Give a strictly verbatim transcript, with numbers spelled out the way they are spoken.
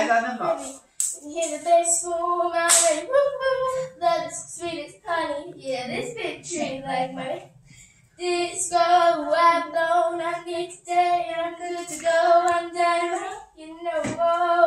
来的那个。 Hear the bass boom, I'm ready, woo woo. Love is sweet as honey, yeah, this big tree like money. Disco, I've known I need to stay, I'm good to go, I'm done, you know.